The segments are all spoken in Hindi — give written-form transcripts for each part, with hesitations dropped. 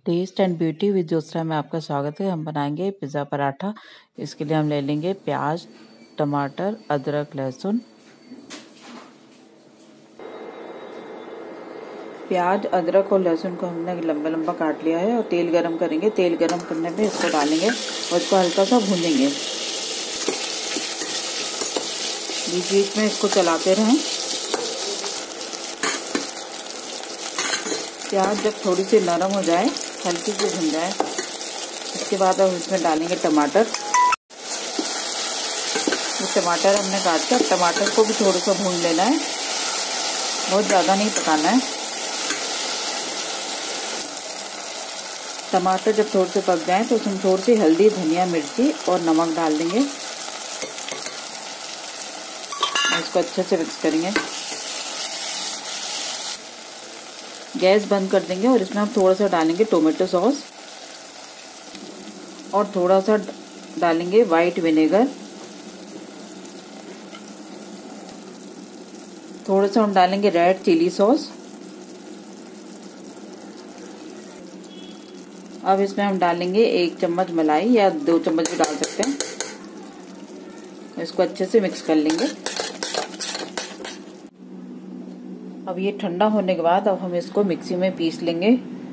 टेस्ट एंड ब्यूटी विद जोस्रा में आपका स्वागत है। हम बनाएंगे पिज़्ज़ा पराठा। इसके लिए हम ले लेंगे प्याज, टमाटर, अदरक, लहसुन। प्याज, अदरक और लहसुन को हमने लंबा लंबा काट लिया है और तेल गरम करेंगे। तेल गरम करने पे इसको डालेंगे और इसको हल्का सा भूनेंगे। बीच बीच में इसको चलाते रहें। प्याज जब थोड़ी सी नरम हो जाए, हल्की सी भुन जाए, इसके बाद अब इसमें डालेंगे टमाटर। ये टमाटर हमने काट कर टमाटर को भी थोड़ा सा भून लेना है, बहुत ज़्यादा नहीं पकाना है। टमाटर जब थोड़े से पक जाए तो उसमें थोड़ी सी हल्दी, धनिया, मिर्ची और नमक डाल देंगे। इसको अच्छे से मिक्स करेंगे। गैस बंद कर देंगे और इसमें हम थोड़ा सा डालेंगे टोमेटो सॉस और थोड़ा सा डालेंगे वाइट विनेगर। थोड़ा सा हम डालेंगे रेड चिली सॉस। अब इसमें हम डालेंगे 1 चम्मच मलाई या 2 चम्मच भी डाल सकते हैं। इसको अच्छे से मिक्स कर लेंगे। अब ये ठंडा होने के बाद अब हम इसको मिक्सी में पीस लेंगे।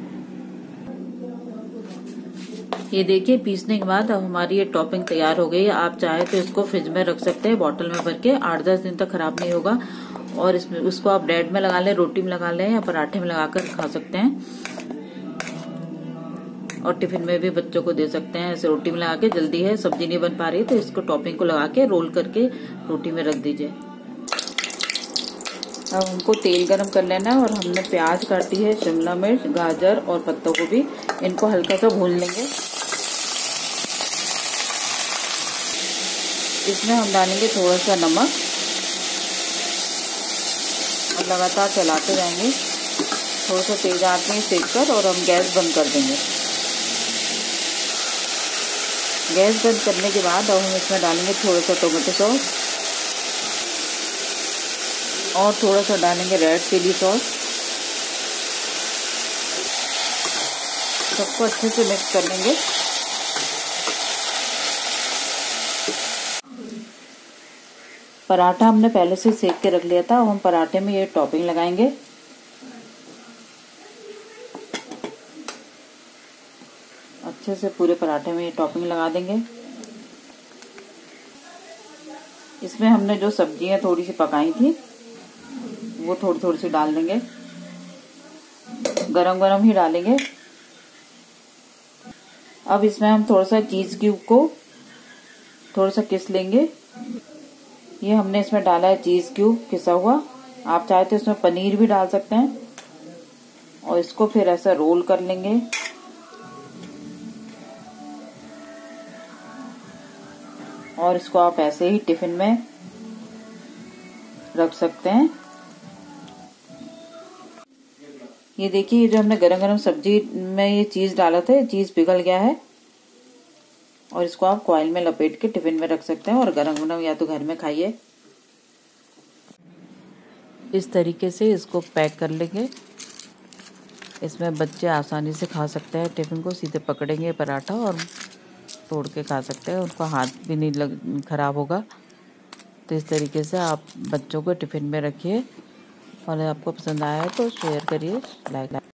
ये देखिए, पीसने के बाद अब हमारी ये टॉपिंग तैयार हो गई है। आप चाहे तो इसको फ्रिज में रख सकते हैं, बॉटल में भर के 8-10 दिन तक खराब नहीं होगा। और इसमें उसको आप ब्रेड में लगा लें, रोटी में लगा लें या पराठे में लगाकर खा सकते हैं। और टिफिन में भी बच्चों को दे सकते हैं। ऐसे रोटी में लगा के, जल्दी है, सब्जी नहीं बन पा रही तो इसको टॉपिंग को लगा के रोल करके रोटी में रख दीजिए। अब हमको तेल गरम कर लेना है और हमने प्याज काटी है, शिमला मिर्च, गाजर और पत्ता गोभी, इनको हल्का सा भून लेंगे। इसमें हम डालेंगे थोड़ा सा नमक और लगातार चलाते जाएंगे, थोड़ा सा तेज आंच में सेक कर, और हम गैस बंद कर देंगे। गैस बंद करने के बाद अब हम इसमें डालेंगे थोड़ा सा टोमेटो सॉस और थोड़ा सा डालेंगे रेड चिली सॉस। सबको अच्छे से मिक्स कर लेंगे। पराठा हमने पहले से सेक के रख लिया था। अब हम पराठे में ये टॉपिंग लगाएंगे। अच्छे से पूरे पराठे में ये टॉपिंग लगा देंगे। इसमें हमने जो सब्जियां थोड़ी सी पकाई थी वो थोड़ी थोड़ी सी डाल देंगे। गरम गरम ही डालेंगे। अब इसमें हम थोड़ा सा चीज क्यूब को थोड़ा सा किस लेंगे। ये हमने इसमें डाला है चीज क्यूब किसा हुआ। आप चाहे तो इसमें पनीर भी डाल सकते हैं। और इसको फिर ऐसा रोल कर लेंगे। और इसको आप ऐसे ही टिफिन में रख सकते हैं। ये देखिए, ये जो हमने गरम गरम सब्जी में ये चीज डाला था, ये चीज पिघल गया है। और इसको आप कॉइल में लपेट के टिफिन में रख सकते हैं और गरम गरम या तो घर में खाइए। इस तरीके से इसको पैक कर लेंगे। इसमें बच्चे आसानी से खा सकते हैं। टिफिन को सीधे पकड़ेंगे पराठा और तोड़ के खा सकते हैं। उनका हाथ भी नहीं खराब होगा। तो इस तरीके से आप बच्चों को टिफिन में रखिए। और आपको पसंद आया है तो शेयर करिए, लाइक